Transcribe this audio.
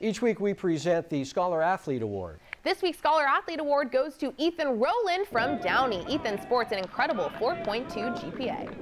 Each week we present the Scholar Athlete Award. This week's Scholar Athlete Award goes to Ethen Rowland from Downey. Ethen sports an incredible 4.2 GPA.